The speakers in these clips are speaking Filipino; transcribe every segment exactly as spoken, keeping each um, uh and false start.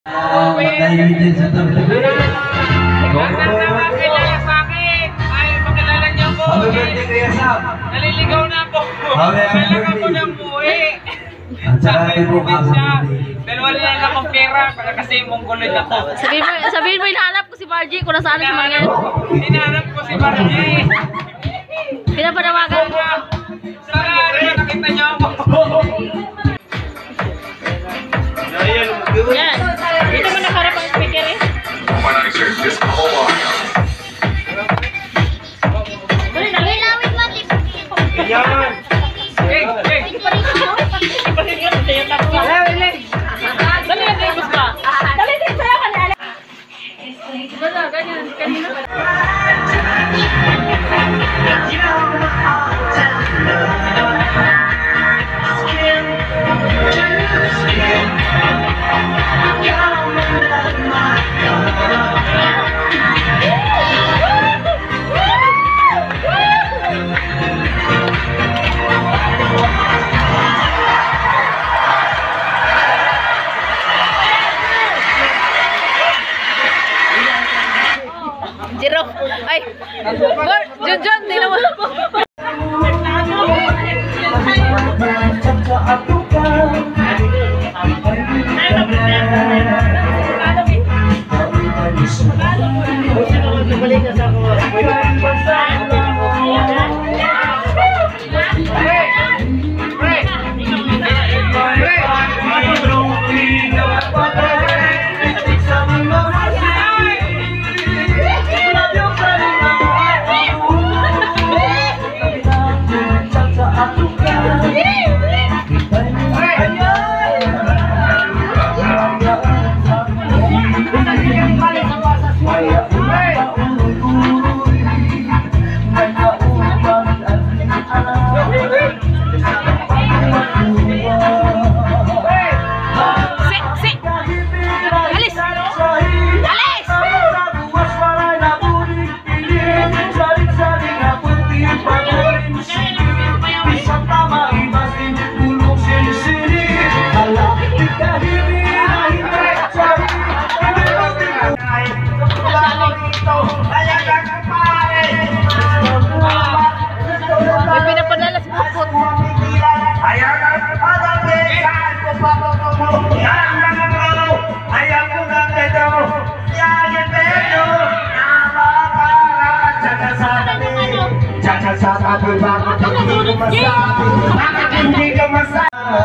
Matahimik din sa tabi. Lahat ng nakakilala sa akin ay makilala niyo po. Happy birthday, Kuya Sam. Naliligaw na po. Happy Kailangan ko birthday. ng buwi. At saka Sa ibo ka. probinsya. Dalawa na lang akong pera para kasi mongoloid ako. Sabihin mo, sabihin mo hinahanap ko si Margie kung nasaan siya Hinahanap mga ko, hinahanap ko si Margie. pinapanawagan. Sana rin nakita niyo ako. Yan. Dito mo nakaharap ang speaker eh. Dali, dali. Yan. Hey, hey. Dali, dali, gusto. Dali, dali, sa'yo ka na. Bala, ganyan, kanina. Jiro. Ay. Bor, Jun Jun, tingnan mo. May pinapadalas mo po. Hindi ka masabi.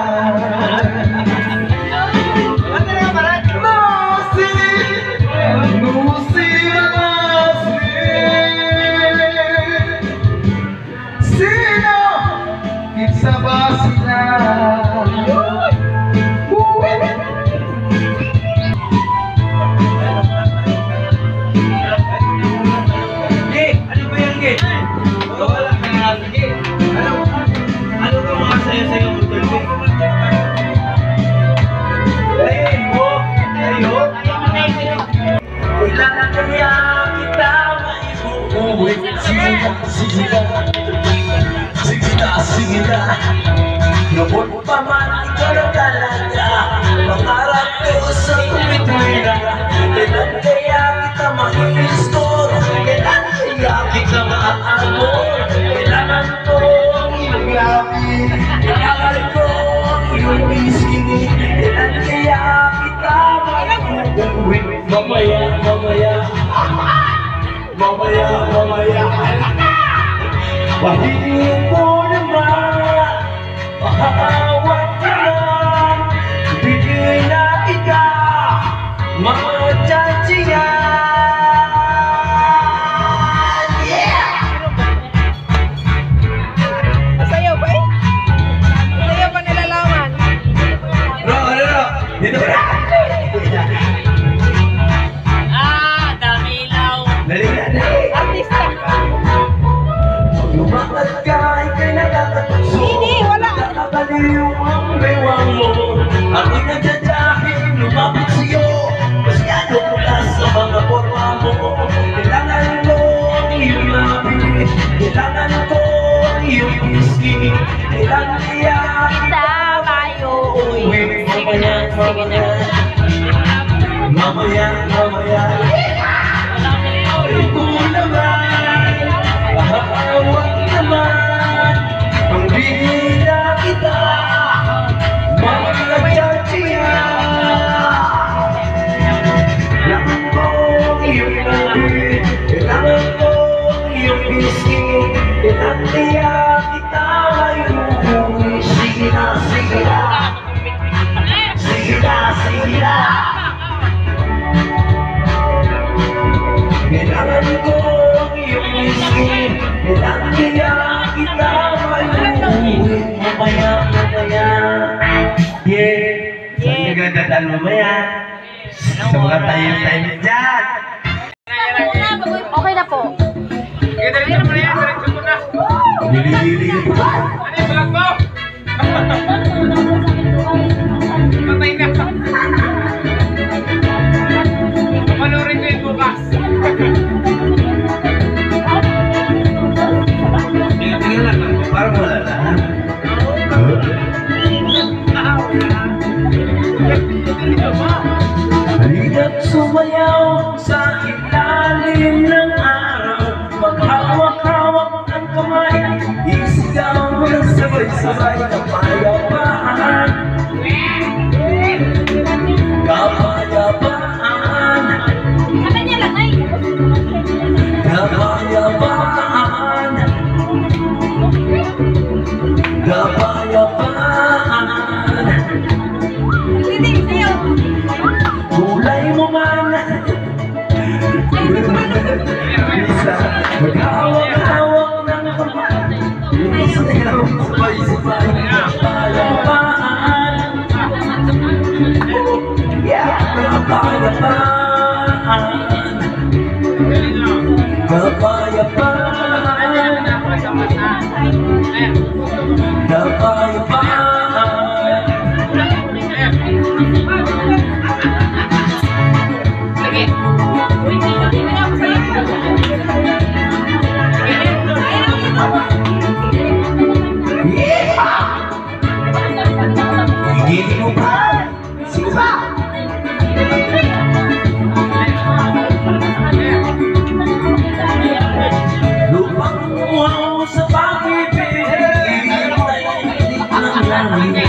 Noon pa man ikaw na talaga, pangarap ko sa tuwid-tuwid na. Kailan kaya kita ma-i-restore? Kailan kaya kita ma-amor? Kailangan ko ang iyong labi, kailangan ko ang iyong whiskey. Kailan kaya kita ma-i-uwi? Mamaya, mamaya, mamaya, mamaya. Pahingin mo naman, mahawak ka lang, bigay na ikaw, mga tsatsiyan. Yeah! Sayaw ba eh? Sayaw pa nilalaman. Bro, ano bro? Dito ba? Ah, dami ilaw. Dali na, dali. Artista. Lumakad ka, ika'y nakakatukso. Hindi, wala. Nakabaliw ang bewang mo. Ako'y nagdadahil, lumapit sa'yo. Masyado mula sa mga forma mo. Kailangan ko ang iyong labi, kailangan ko ang iyong whiskey. Kailangan kaya Kita tayo. uwi. Mamaya, mamaya. Mamaya, mamaya ito naman mahawak naman ang bihira kita mga tsatsiya kailangan ko iyong labi kailangan ko iyong bisig kailangan kita ngayon sige na, sige na sige na, sige na kailangan ko ang iyong isip kailangan kaya kita ngayon mamaya, mamaya yeah saan ka gandaan mamaya sa mga tayo-tayo dyan Okay na po. Sige, diretso mo na yan, diretso mo na. dili-dili Ano yung vlog mo? Patay na. Panoorin ko yung bukas. Tingnan lang lang. Parang wala na. halina't sumayaw sa ilalim ng araw maghawak-hawak ang kamay isigaw mo ng sabay-sabay kapayapaan kapayapaan Ano niya lang ay? kapayapaan kapayapaan Hindi, sa'yo. kulay mo man isa maghawak-hawak ng kamay isigaw mo sabay-sabay kapayapaan kapayapaan kapayapaan higilin mo ba? Sige ba? Lupang umuhaw sa pag-ibig hindi ka lang langit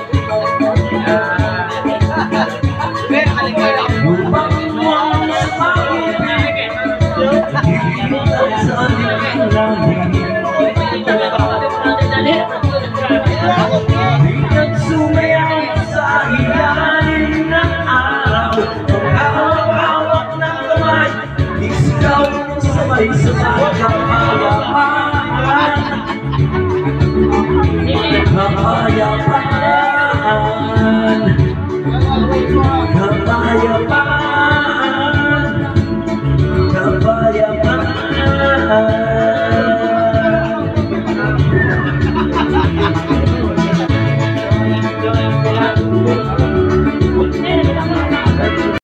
Lupang umuhaw sa pag-ibig hindi sa ating langit Hina't sumayaw sa ilalim ng araw Hawak-hawak ng kamay isigaw mo sabay-sabay kapayapaan kapayapaan